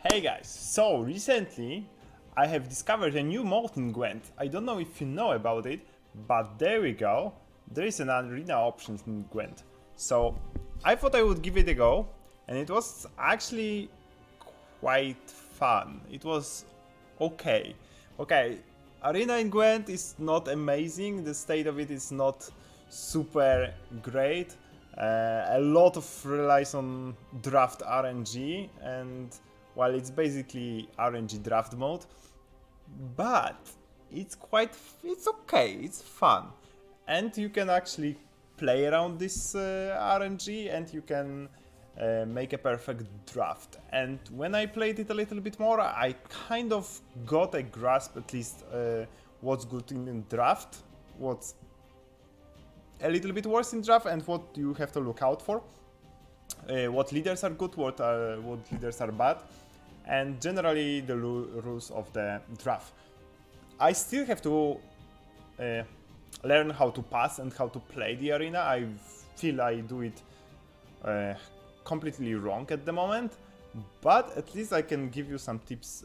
Hey guys, so recently I have discovered a new mode in Gwent. I don't know if you know about it, but there we go. There is an arena option in Gwent. So I thought I would give it a go, and it was actually quite fun. It was okay. Okay, arena in Gwent is not amazing, the state of it is not super great. A lot of relies on draft RNG, and while it's basically RNG draft mode, but it's okay, it's fun, and you can actually play around this RNG, and you can make a perfect draft. And when I played it a little bit more, I kind of got a grasp at least what's good in draft, what's a little bit worse in draft, and what you have to look out for. What leaders are good, what leaders are bad, and generally the rules of the draft. I still have to learn how to pass and how to play the arena. I feel I do it completely wrong at the moment, but at least I can give you some tips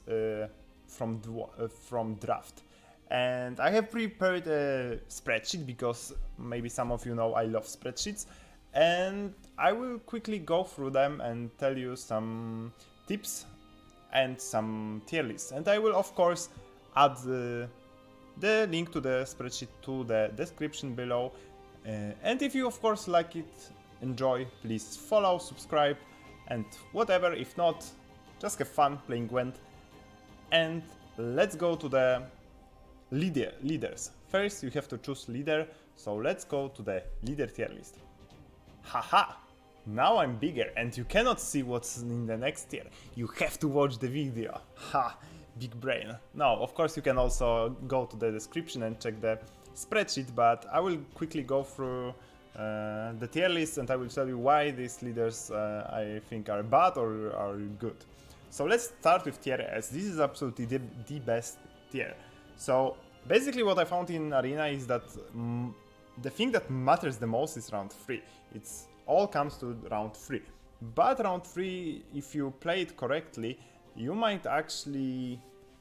from draft. And I have prepared a spreadsheet because maybe some of you know I love spreadsheets, and I will quickly go through them and tell you some tips and some tier lists. And I will of course add the link to the spreadsheet to the description below. And if you of course like it, enjoy, please follow, subscribe, and whatever. If not, just have fun playing Gwent. And let's go to the leaders. First you have to choose leader, so let's go to the leader tier list. Haha! Now I'm bigger and you cannot see what's in the next tier. You have to watch the video. Ha! Big brain. No, of course you can also go to the description and check the spreadsheet, but I will quickly go through the tier list, and I will tell you why these leaders I think are bad or are good. So let's start with tier S. This is absolutely the best tier. So basically what I found in Arena is that the thing that matters the most is round 3. It's all comes to round 3. But round 3, if you play it correctly, you might actually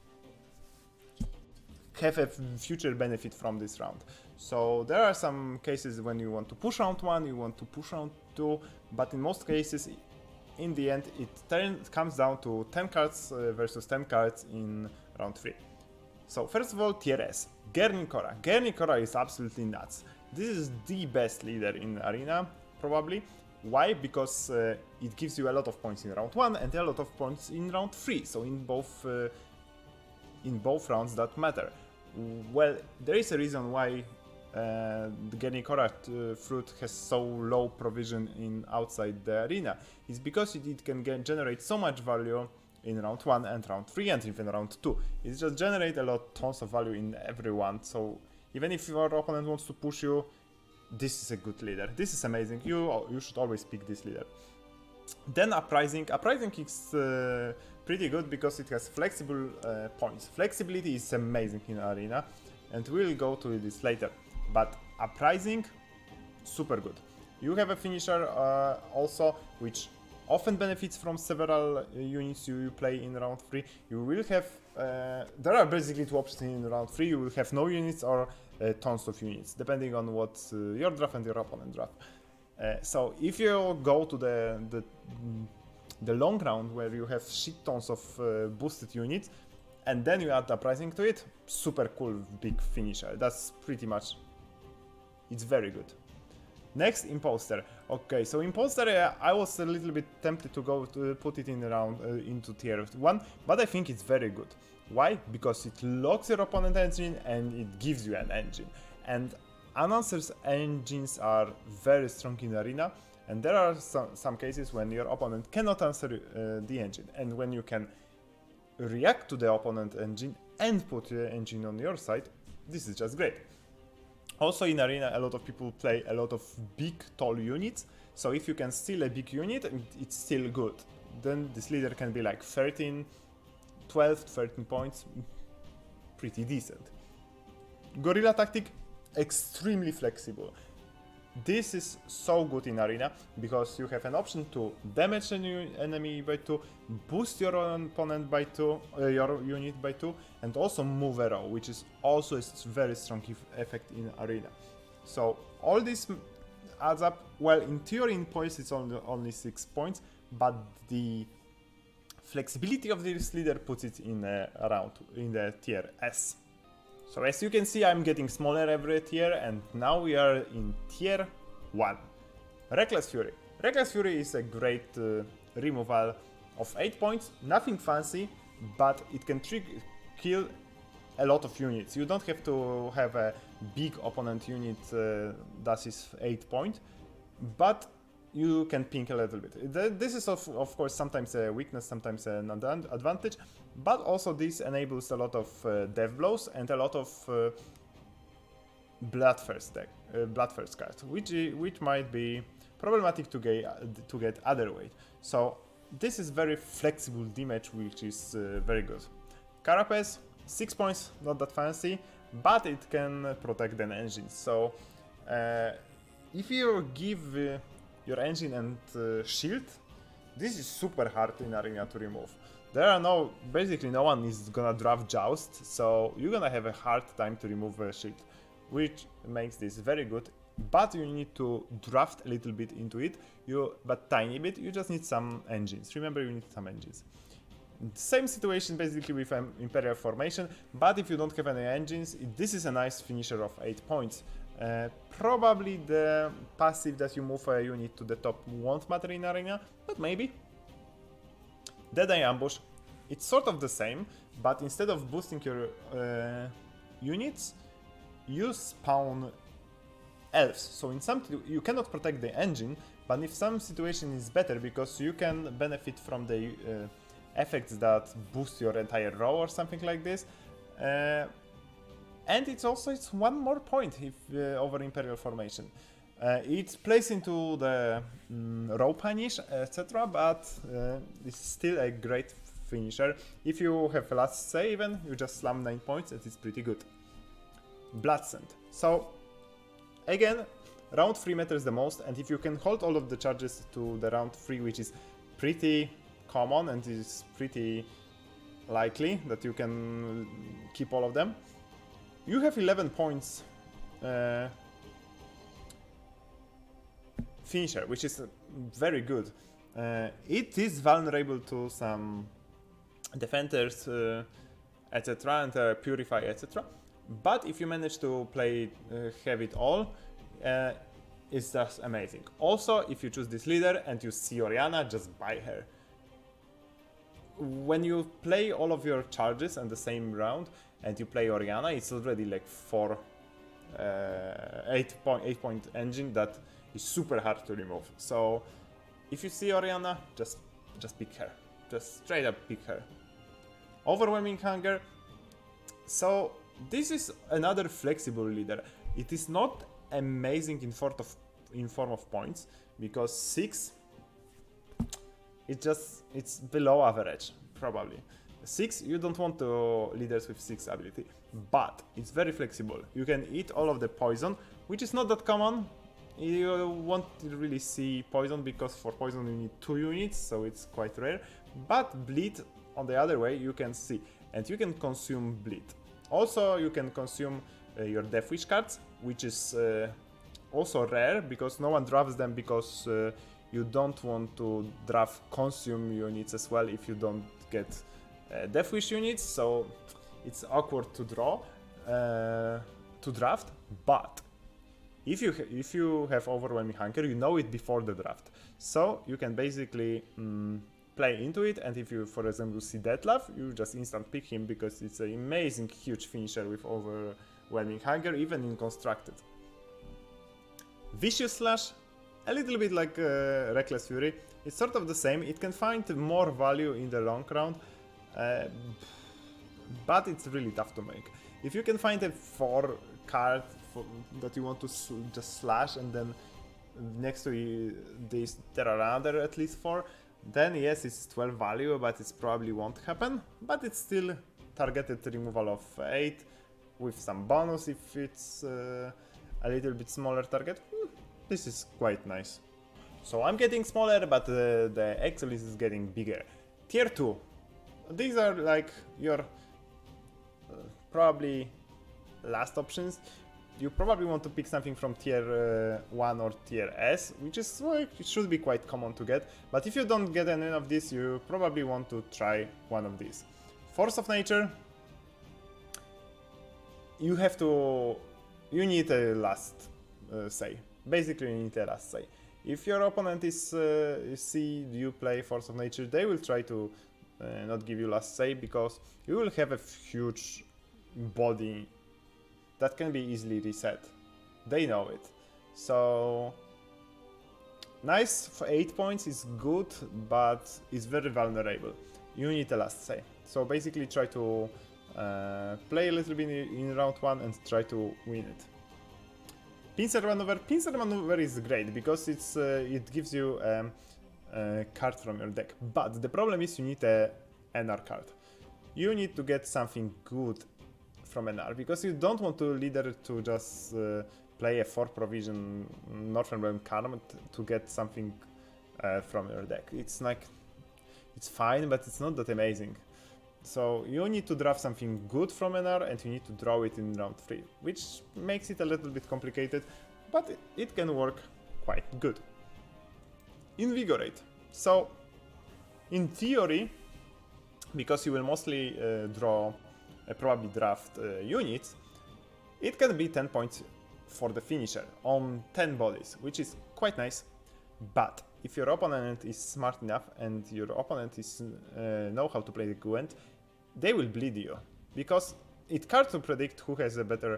have a future benefit from this round. So there are some cases when you want to push round 1, you want to push round 2, but in most cases, in the end, it comes down to 10 cards versus 10 cards in round 3. So first of all, tier S, Gernikora. Gernikora is absolutely nuts. This is the best leader in Arena, probably. Why? Because it gives you a lot of points in round 1 and a lot of points in round 3, so in both rounds that matter. Well, there is a reason why the Gernikora fruit has so low provision in outside the arena. It's because it can generate so much value in round 1 and round 3 and even round 2. It just generates tons of value in every one, so even if your opponent wants to push you, this is a good leader. This is amazing. You should always pick this leader. Then Uprising. Uprising is pretty good because it has flexible points. Flexibility is amazing in Arena, and we'll go to this later. But Uprising, super good. You have a finisher also, which often benefits from several units you play in round 3. You will have, there are basically two options in round 3. You will have no units or tons of units, depending on what your draft and your opponent draft. So if you go to the long round where you have shit tons of boosted units, and then you add Uprising to it, super cool big finisher. That's pretty much, it's very good. Next, Imposter. Okay, so Imposter, I was a little bit tempted to go to put it in around into tier 1, but I think it's very good. Why? Because it locks your opponent engine and it gives you an engine. And Unanswered engines are very strong in Arena, and there are some cases when your opponent cannot answer the engine, and when you can react to the opponent engine and put the engine on your side, this is just great. Also in Arena, a lot of people play a lot of big, tall units, so if you can steal a big unit, it's still good. Then this leader can be like 13 points, pretty decent. Gorilla Tactic, extremely flexible. this is so good in Arena, because you have an option to damage a new enemy by 2, boost your opponent by 2, your unit by 2, and also move a row, which is also a very strong effect in Arena. So all this adds up. Well, in theory in points it's only 6 points, but the flexibility of this leader puts it in in the tier S. So as you can see, I'm getting smaller every tier, and now we are in tier 1. Reckless Fury. Reckless Fury is a great removal of 8 points, nothing fancy, but it can kill a lot of units. You don't have to have a big opponent unit that is 8 points, but you can ping a little bit. This is of course sometimes a weakness, sometimes an advantage, but also this enables a lot of death blows and a lot of Bloodthirst cards, which might be problematic to get other way. So this is very flexible damage, which is very good. Carapace, 6 points, not that fancy, but it can protect an engine. So if you give your engine and shield, this is super hard in Arena to remove. There are basically no one is gonna draft Joust, so you're gonna have a hard time to remove a shield, which makes this very good. But you need to draft a little bit into it, but tiny bit. You just need some engines. Remember, you need some engines. Same situation basically with Imperial Formation, but if you don't have any engines, this is a nice finisher of 8 points. Probably the passive that you move a unit to the top won't matter in Arena, but maybe. Deadeye Ambush, it's sort of the same, but instead of boosting your units, you spawn elves. So in some you cannot protect the engine, but if some situation is better, because you can benefit from the effects that boost your entire row or something like this. And it's 1 more point if over Imperial Formation. It plays into the row punish, etc., but it's still a great finisher. If you have a last say even, you just slam 9 points and it's pretty good. Bloodsend. So again, round 3 matters the most, and if you can hold all of the charges to the round 3, which is pretty common and is pretty likely that you can keep all of them, you have 11 points finisher, which is very good. It is vulnerable to some defenders, etc., and purify, etc. But if you manage to have it all, it's just amazing. Also, if you choose this leader and you see Orianna, just buy her. When you play all of your charges in the same round and you play Orianna, it's already like 8 point engine that is super hard to remove. So if you see Orianna, just pick her. Just straight up pick her. Overwhelming Hunger. So this is another flexible leader. It is not amazing in form of points, because 6, it's below average, probably. 6, you don't want leaders with 6 ability, but it's very flexible. You can eat all of the poison, which is not that common. You won't really see poison, because for poison you need 2 units, so it's quite rare. But bleed, on the other way, you can see, and you can consume bleed. Also, you can consume your Death Wish cards, which is also rare, because no one drafts them, because you don't want to draft consume units as well if you don't get Death Wish units, so it's awkward to draft. But if you have Overwhelming Hunger, you know it before the draft, so you can basically play into it. And if you, for example, see Deathlove, you just instant pick him, because it's an amazing huge finisher with Overwhelming Hunger, even in constructed. Vicious Slash, a little bit like Reckless Fury. It's sort of the same. It can find more value in the long round, but it's really tough to make. If you can find a 4 card that you want to just slash, and then next to this there are another at least 4, then yes, it's 12 value, but it probably won't happen. But it's still targeted removal of 8 with some bonus if it's a little bit smaller target. this is quite nice. So I'm getting smaller, but the Exelis is getting bigger. Tier 2. These are like your probably last options. You probably want to pick something from tier 1 or tier S, which is well, it should be quite common to get. But if you don't get any of this, you probably want to try one of these. Force of Nature. You need a last say. Basically, you need a last say. If your opponent is see you play Force of Nature, they will try to not give you last say, because you will have a huge body that can be easily reset. They know it. So nice for 8 points is good, but it's very vulnerable. You need a last say. So basically try to play a little bit in round 1 and try to win it. Pincer Maneuver. Pincer Maneuver is great because it gives you a card from your deck. But the problem is you need a NR card. You need to get something good from NR, because you don't want to leader to just play a 4 provision Northern Realm card to get something from your deck. It's like, it's fine, but it's not that amazing. So you need to draft something good from NR, and you need to draw it in round 3, which makes it a little bit complicated, but it can work quite good. Invigorate. So in theory, because you will mostly probably draft units, it can be 10 points for the finisher on 10 bodies, which is quite nice. But if your opponent is smart enough and your opponent is know how to play the Gwent, they will bleed you, because it's hard to predict who has a better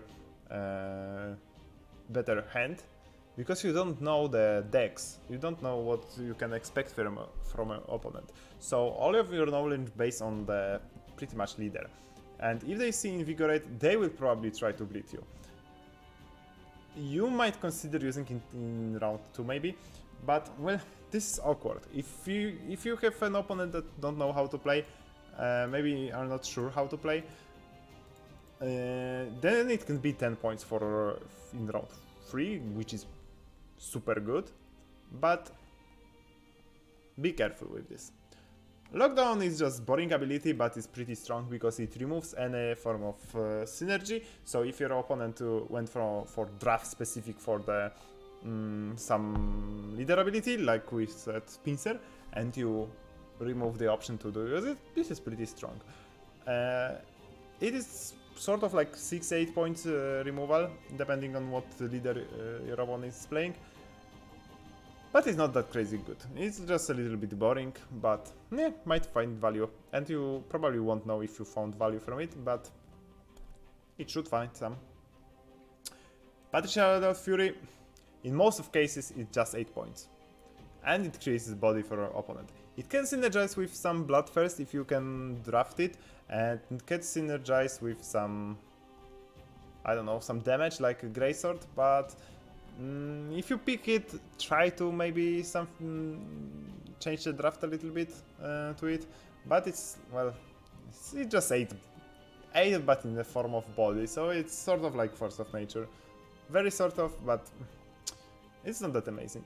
hand, because you don't know the decks, you don't know what you can expect from an opponent. So all of your knowledge based on the pretty much leader. And if they see Invigorate, they will probably try to bleed you. You might consider using it in round 2 maybe, but well, this is awkward. If you have an opponent that don't know how to play, maybe are not sure how to play, then it can be 10 points for in round 3, which is super good, but be careful with this. Lockdown is just boring ability, but it's pretty strong because it removes any form of synergy. So if your opponent went for draft specific for the some leader ability, like we said Pincer, and you remove the option to use it, this is pretty strong. It is sort of like 6-8 points removal, depending on what leader your opponent is playing. But it's not that crazy good. It's just a little bit boring, but yeah, might find value. And you probably won't know if you found value from it, but it should find some. Patrician Adult Fury, in most of cases, it's just 8 points. And it creates body for your opponent. It can synergize with some Bloodthirst if you can draft it, and it can synergize with some, I don't know, some damage like a Greysword, but if you pick it, try to maybe change the draft a little bit to it, but it's, well, it's just 8 but in the form of body, so it's sort of like Force of Nature. Very sort of, but it's not that amazing.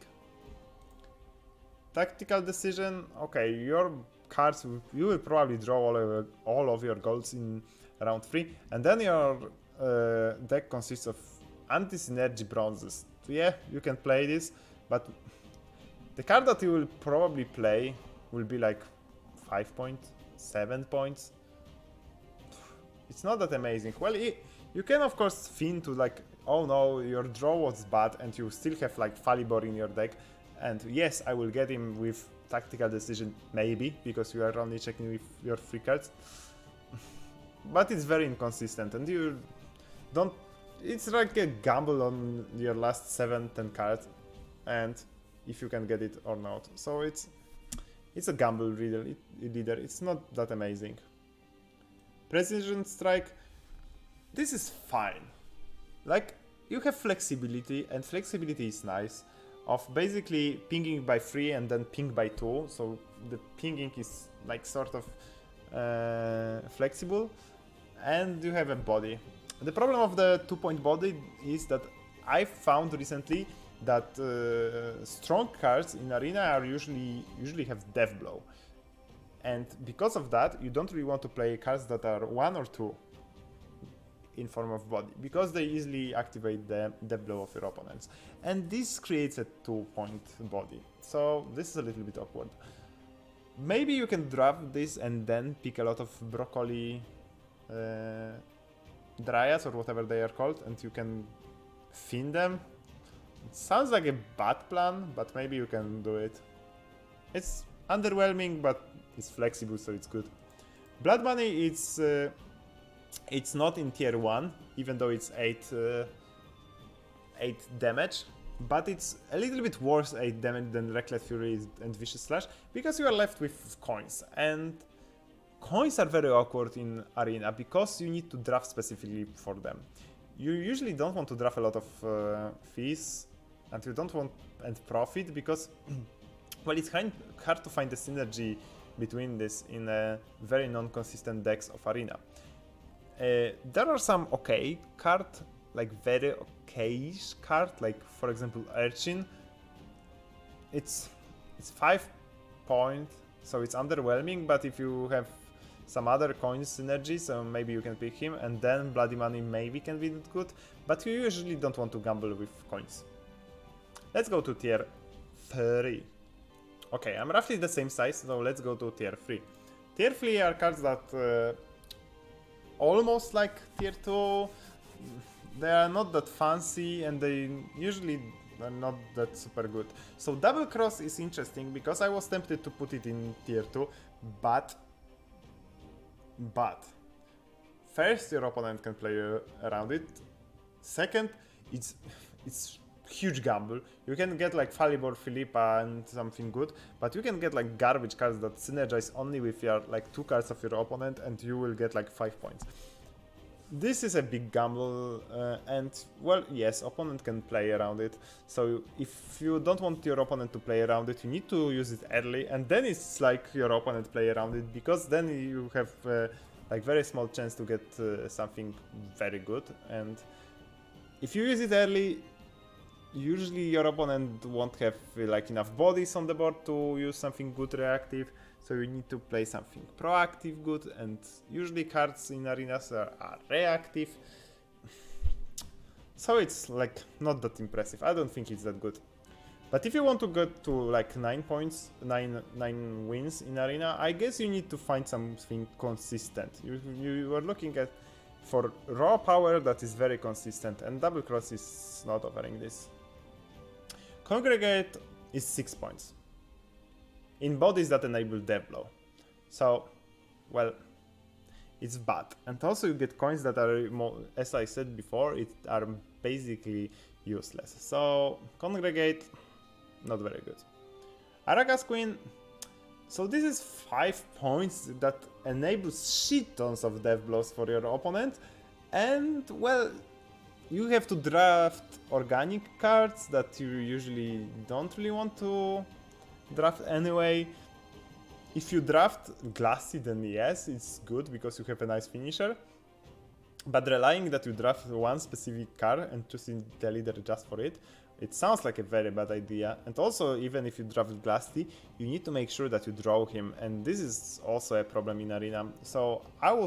Tactical Decision, okay, your cards, you will probably draw all of your goals in round 3, and then your deck consists of anti-synergy bronzes. So yeah, you can play this, but the card that you will probably play will be like 5 points, 7 points. It's not that amazing. Well, you can of course fin to like, oh no, your draw was bad and you still have like Falibor in your deck, and yes, I will get him with Tactical Decision maybe, because you are only checking with your free cards. But it's very inconsistent and you don't, it's like a gamble on your last 7-10 cards, and if you can get it or not. So it's a gamble leader. It's not that amazing. Precision Strike. This is fine. Like, you have flexibility, and flexibility is nice. Of basically pinging by 3 and then ping by 2. So the pinging is like sort of flexible, and you have a body. The problem of the 2-point body is that I found recently that strong cards in Arena are usually have Death Blow. And because of that, you don't really want to play cards that are 1 or 2 in form of body, because they easily activate the Death Blow of your opponents. And this creates a 2-point body. So this is a little bit awkward. Maybe you can draft this and then pick a lot of broccoli dryads or whatever they are called, and you can fin them. It sounds like a bad plan, but maybe you can do it. It's underwhelming, but it's flexible, so it's good. Blood Money, it's not in tier 1, even though it's 8 damage, but it's a little bit worse 8 damage than Reckless Fury and Vicious Slash, because you are left with coins, and coins are very awkward in Arena, because you need to draft specifically for them. You usually don't want to draft a lot of fees, and you don't want and profit, because well, it's hard to find the synergy between this in a very non-consistent decks of Arena. There are some okay card, like very okay-ish card, like for example Urchin. It's 5 points, so it's underwhelming, but if you have some other coin synergy, so maybe you can pick him, and then Bloody Money maybe can be good, but you usually don't want to gamble with coins. Let's go to tier 3. Okay, I'm roughly the same size, so let's go to tier 3. Tier 3 are cards that almost like tier 2. They are not that fancy, and they usually are not that super good. So Double Cross is interesting, because I was tempted to put it in tier 2, but first, your opponent can play around it. Second, it's huge gamble. You can get like Falibor Philippa and something good, but you can get like garbage cards that synergize only with your like 2 cards of your opponent, and you will get like 5 points. This is a big gamble, and well, yes, opponent can play around it. So if you don't want your opponent to play around it, you need to use it early, and then it's like your opponent play around it, because then you have like very small chance to get something very good. And if you use it early, usually your opponent won't have like enough bodies on the board to use something good reactive, so you need to play something proactive good, and usually cards in arenas are reactive. So it's like not that impressive. I don't think it's that good. But if you want to get to like 9 points, 9 wins in arena, I guess you need to find something consistent. You are looking at for raw power that is very consistent, and Double Cross is not offering this. Congregate is 6 points in bodies that enable Death Blow. So, well, it's bad. And also you get coins that are, as I said before, are basically useless. So, Congregate, not very good. Araka's Queen, so this is 5 points that enables shit tons of Death Blows for your opponent. And, well, you have to draft organic cards that you usually don't really want to draft anyway. If you draft Glassy, then yes, it's good because you have a nice finisher. But relying that you draft one specific card and choosing the leader just for it, it sounds like a very bad idea. And also, even if you draft Glassy, you need to make sure that you draw him, and this is also a problem in Arena. So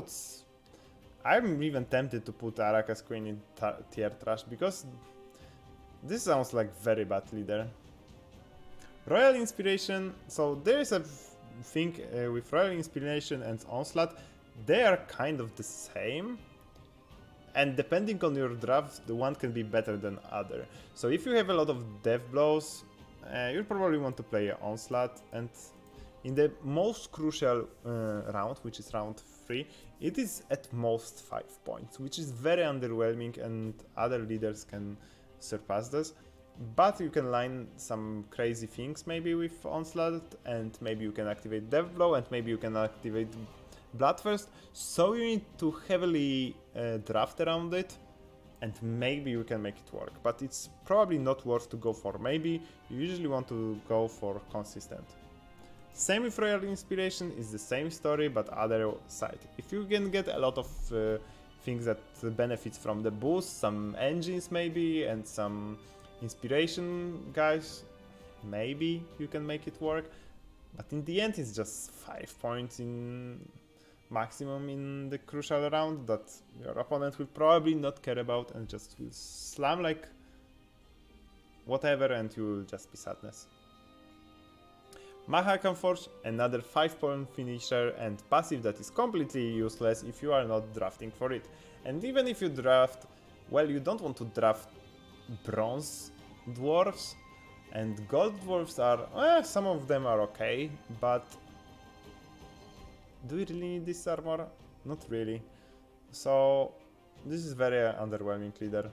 I'm even tempted to put Araka's Queen in tier trash, because this sounds like very bad leader. Royal Inspiration, so there is a thing with Royal Inspiration and Onslaught, they are kind of the same, and depending on your draft, the one can be better than other. So if you have a lot of Death Blows, you'll probably want to play Onslaught, and in the most crucial round, which is round 3, it is at most 5 points, which is very underwhelming, and other leaders can surpass this. But you can line some crazy things maybe with Onslaught, and maybe you can activate Death Blow, and maybe you can activate Bloodthirst. So you need to heavily draft around it, and maybe you can make it work. But it's probably not worth to go for maybe. You usually want to go for consistent. Same with Royal Inspiration, is the same story, but other side. If you can get a lot of things that benefits from the boost, some engines maybe, and some inspiration guys, maybe you can make it work, but in the end it's just 5 points in maximum in the crucial round that your opponent will probably not care about and just will slam like whatever and you will just be sadness. Mahakam Forge, another 5-point finisher and passive that is completely useless if you are not drafting for it. And even if you draft, well, you don't want to draft bronze dwarves, and gold dwarves are, some of them are okay, but do we really need this armor? Not really. So this is very underwhelming leader.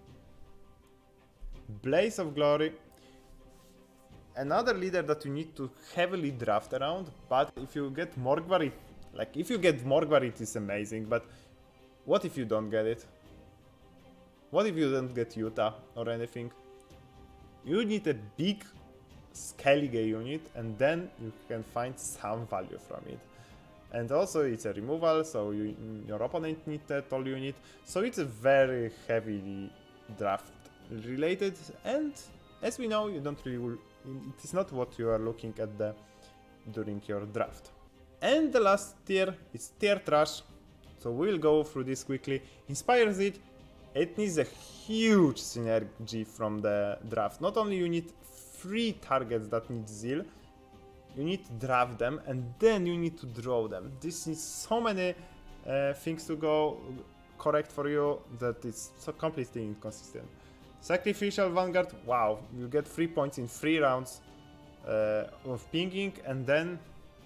Blaze of Glory, another leader that you need to heavily draft around, but if you get Morgvar, if you get Morgvar it is amazing, but what if you don't get it? What if you don't get Utah or anything? You need a big Skellige unit and then you can find some value from it. And also it's a removal, so your opponent needs a tall unit, so it's a very heavily draft related, and as we know, you don't really it is not what you are looking at during your draft. And the last tier is tier trash, so we'll go through this quickly. Inspire Zeal, it needs a huge synergy from the draft. Not only you need 3 targets that need Zeal, you need to draft them and then you need to draw them. This needs so many things to go correct for you that it's so completely inconsistent. Sacrificial Vanguard, wow, you get 3 points in 3 rounds of pinging, and then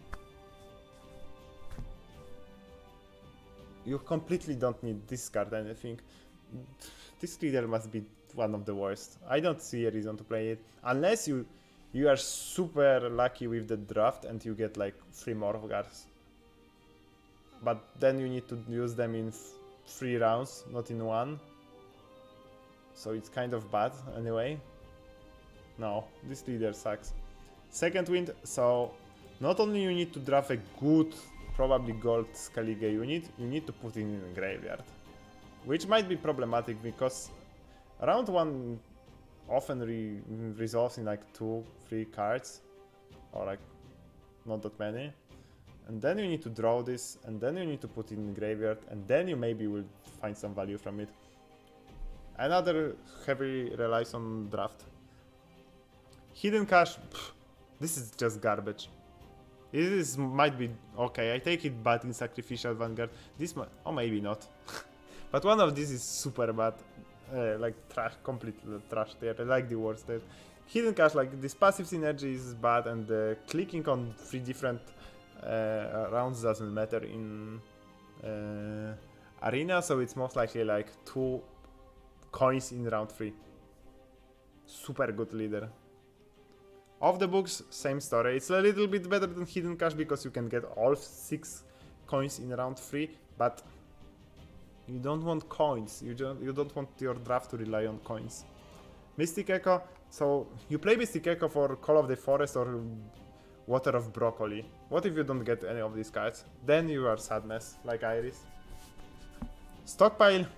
you completely don't need discard anything. This leader must be one of the worst. I don't see a reason to play it, unless you are super lucky with the draft and you get like 3 Morgvars. But then you need to use them in 3 rounds, not in 1. So it's kind of bad anyway. No, this leader sucks. Second Wind, so not only you need to draft a good, probably gold Skellige unit, you need to put it in a graveyard. Which might be problematic because round 1 often resolves in like 2-3 cards, or like not that many. And then you need to draw this, and then you need to put it in the graveyard, and then you maybe will find some value from it. Another heavily relies on draft. Hidden Cache, this is just garbage. This might be okay, I take it bad in Sacrificial Vanguard. This might, or maybe not. But one of these is super bad. Like trash, complete trash there. I like the worst there. Hidden Cache, like this passive synergy is bad, and clicking on 3 different rounds doesn't matter in Arena, so it's most likely like 2 coins in round 3. Super good leader. Off the books, same story. It's a little bit better than Hidden Cache because you can get all 6 coins in round 3, but you don't want coins. You don't want your draft to rely on coins. Mystic Echo. So you play Mystic Echo for Call of the Forest or Water of Broccoli. What if you don't get any of these cards? Then you are sadness, like Iris. Stockpile.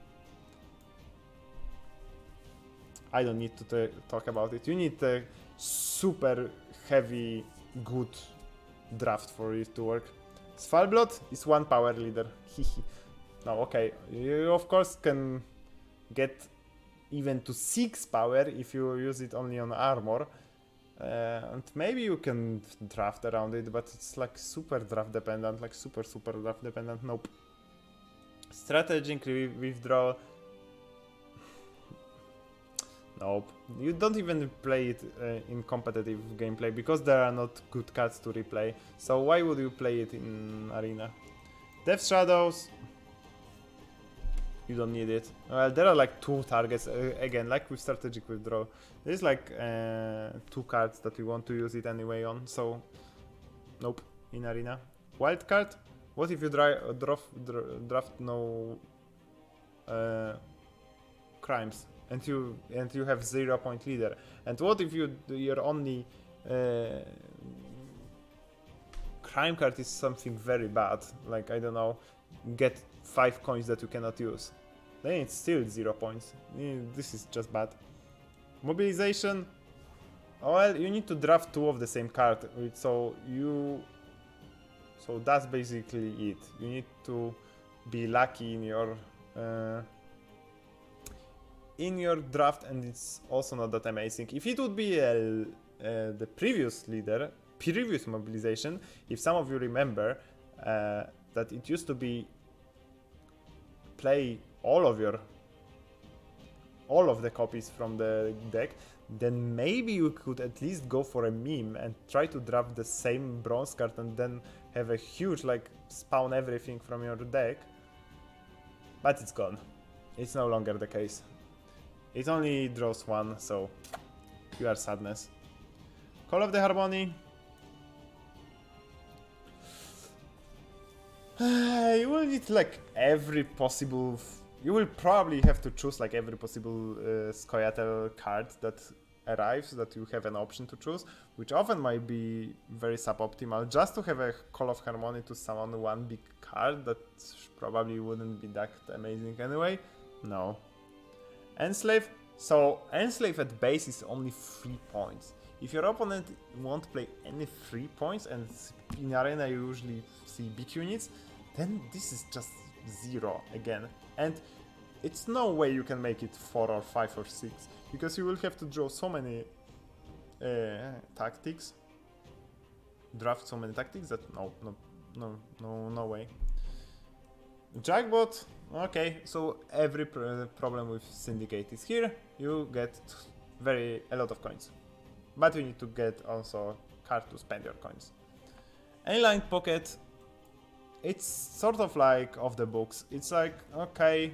I don't need to talk about it. You need a super heavy, good draft for it to work. Svalblood is 1 power leader. No, okay. You of course can get even to 6 power if you use it only on armor. And maybe you can draft around it, but it's like super draft dependent, like super draft dependent. Nope. Strategic withdrawal. Nope. You don't even play it in competitive gameplay because there are not good cards to replay. So why would you play it in Arena? Death Shadows. You don't need it. Well, there are like 2 targets, again, like with Strategic Withdrawal. There's like 2 cards that you want to use it anyway on, so nope, in Arena. Wild card, what if you draft no crimes and you have 0 point leader? And what if your only crime card is something very bad, like I don't know, get 5 coins that you cannot use? Then it's still 0 points. This is just bad. Mobilization, well, you need to draft 2 of the same card, so that's basically it. You need to be lucky in your draft, and it's also not that amazing. If it would be the previous mobilization, if some of you remember that it used to be play all of the copies from the deck, then maybe you could at least go for a meme and try to draft the same bronze card and then have a huge, like, spawn everything from your deck. But it's gone. It's no longer the case. It only draws 1, so you are sadness. Call of the Harmony. You will need like every possible. You will probably have to choose like every possible Scoia'tael card that arrives that you have an option to choose, which often might be very suboptimal. Just to have a Call of Harmony to summon 1 big card that probably wouldn't be that amazing anyway. No. Enslave. So Enslave at base is only 3 points. If your opponent won't play any 3 points, and in Arena you usually see big units, then this is just 0 again. And it's no way you can make it 4 or 5 or 6, because you will have to draw so many tactics. Draft so many tactics that no way. Jackbot, okay, so every problem with Syndicate is here. You get a lot of coins, but you need to get also a card to spend your coins. Aligned Pocket, it's sort of like off the books. It's like, okay,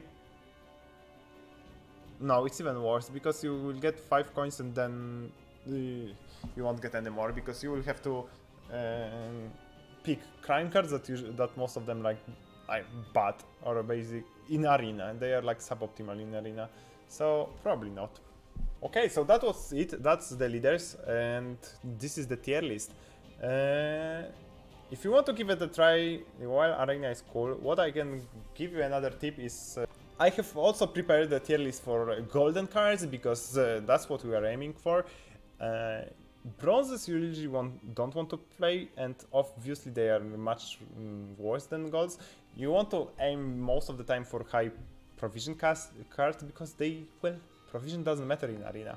no, it's even worse, because you will get 5 coins and then you won't get any more, because you will have to pick crime cards that most of them like bad or basic in Arena, and they are like suboptimal in Arena, so probably not. Okay, so that was it. That's the leaders, and this is the tier list. If you want to give it a try while Arena is cool, what I can give you another tip is I have also prepared the tier list for golden cards, because that's what we are aiming for. Bronzes you usually don't want to play, and obviously they are much worse than golds. You want to aim most of the time for high provision cards, because provision doesn't matter in Arena.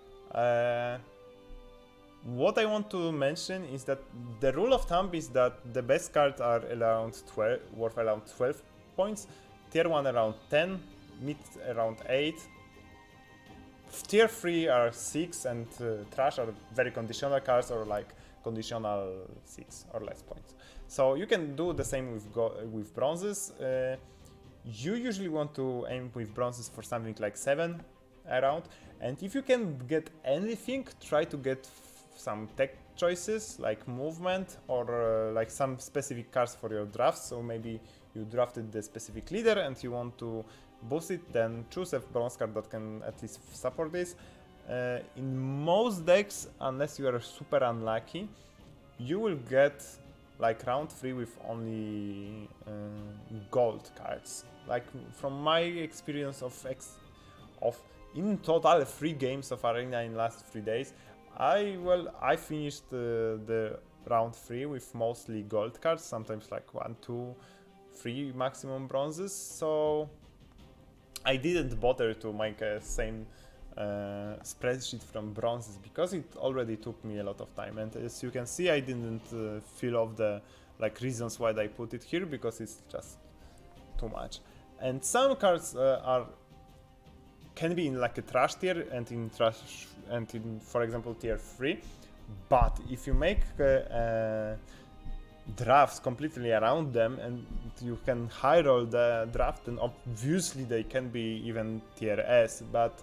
What I want to mention is that the rule of thumb is that the best cards are worth around 12 points, tier 1 around 10, mid around 8, tier 3 are 6, and trash are very conditional cards, or like conditional 6 or less points. So you can do the same with bronzes. You usually want to aim with bronzes for something like 7 around, and if you can get anything, try to get some tech choices like movement, or like some specific cards for your drafts. So maybe you drafted the specific leader and you want to boost it, then choose a bronze card that can at least support this. In most decks, unless you are super unlucky, you will get like round 3 with only gold cards. Like from my experience of in total 3 games of Arena in last 3 days, I finished the round 3 with mostly gold cards, sometimes like 1, 2, 3 maximum bronzes, so I didn't bother to make a same spreadsheet from bronzes, because it already took me a lot of time, and as you can see, I didn't fill off the like reasons why I put it here, because it's just too much. And some cards can be in like a trash tier and in for example tier 3, but if you make drafts completely around them and you can high roll the draft, then obviously they can be even tier S. But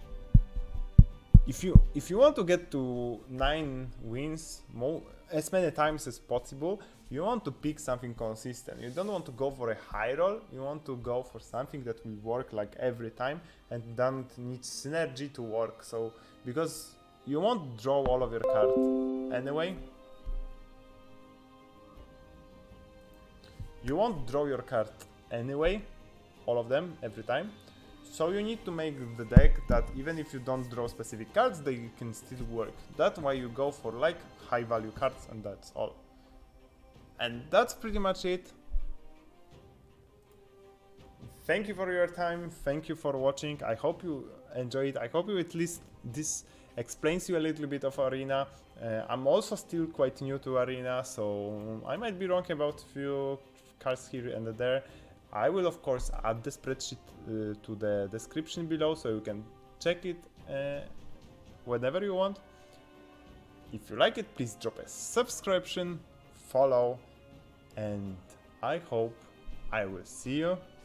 if you want to get to 9 wins as many times as possible, you want to pick something consistent. You don't want to go for a high roll, you want to go for something that will work like every time and don't need synergy to work. So because you won't draw all of your cards anyway. You won't draw your card anyway, all of them, every time. So you need to make the deck that even if you don't draw specific cards, they can still work. That's why you go for like high value cards, and that's all. And that's pretty much it. Thank you for your time, thank you for watching. I hope you enjoyed. I hope you at least this explains you a little bit of Arena. I'm also still quite new to Arena, so I might be wrong about a few cards here and there. I will of course add the spreadsheet to the description below, so you can check it whenever you want. If you like it, please drop a subscription, follow, and I hope I will see you